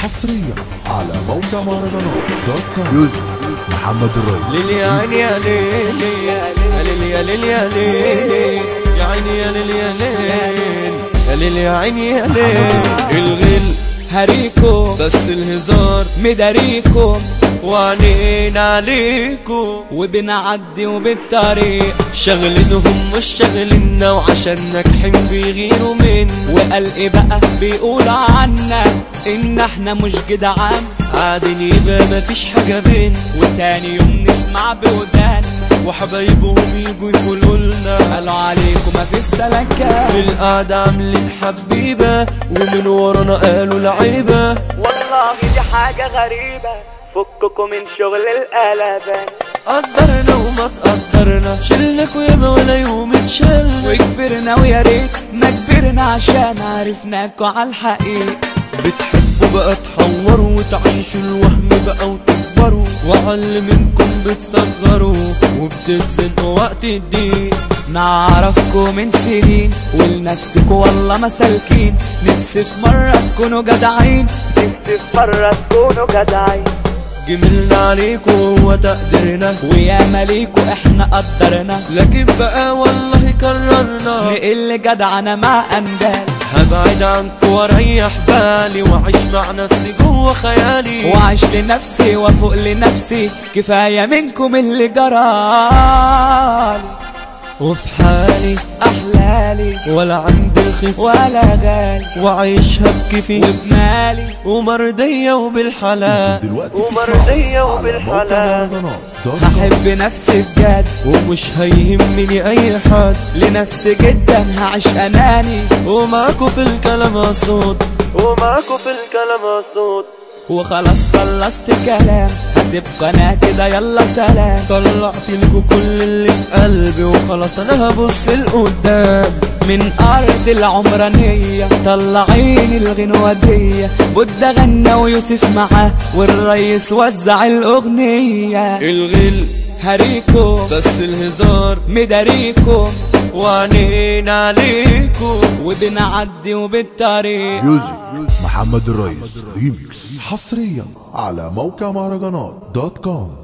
حصريا على موقع مهرجانات .com. يوسف محمد الريس. ليل يا عيني يا ليل يا ليل يا ليل يا ليل يا عيني يا ليل يا ليل يا ليل يا عيني يا ليل. الغل هريكم بس الهزار مداريكم وعنينا عليكم وبنعدي وبالطريق شغلينهم مش شغلنا وعشان ناجحين بيغيروا منا وقال بقى بيقولوا عنا ان احنا مش جدعان قاعدين يبقى مفيش حاجة بينا وتاني يوم نسمع بودانا وحبايبهم يجوا يقولوا لنا قالوا عليكم مفيش سلكة في القعدة عاملين حبيبة ومن ورانا قالوا لعيبة. والله دي حاجة غريبة فككوا من شغل القلبان. قدرنا وما تقدرنا شلكوا ياما ولا يوم اتشل وكبرنا ويا ريت ما كبرنا عشان عرفناكوا عالحقيقة. بتحبوا بقى تحوروا وتعيشوا الوهم بقى وتكبروا وأقل منكم بتصغروا وبتتزنقوا وقت الضيق. نعرفكوا من سنين ولنفسكوا والله مسالكين نفسي في مرة تكونوا جدعين نفسي في مرة تكونوا جدعين. جملنا عليكوا هو تقديرنا ويا مليكوا احنا قدرنا لكن بقى والله قررنا نقل جدعنا مع اندال. هبعد عنكوا واريح بالي واعيش مع نفسي جوه خيالي واعيش لنفسي وافوق لنفسي كفاية منكم اللي جرالي وفي حالي احلالي ولا عندي رخيص ولا غالي وعيشها بكيفي وبمالي ومرضية وبالحلال ومرضية وبالحلال. هحب نفسي بجد ومش هيهمني اي حد لنفسي جدا هعيش اناني ومعاكوا في الكلام اصوت ومعاكوا في الكلام اصوت. وخلاص خلصت كلام هسيبكوا انا كده يلا سلام. طلعت لكوا كل اللي في قلبي وخلاص انا هبص لقدام. من ارض العمرانية طلعيني الغنوة دي بودة غنى ويوسف معاه والريس وزع الاغنية. الغل هريكم بس الهزار مداريكم وعنينا عليكم وبنعدي وبالطريق. يوسف محمد الريس ريميكس. حصريا على موقع مهرجانات .com.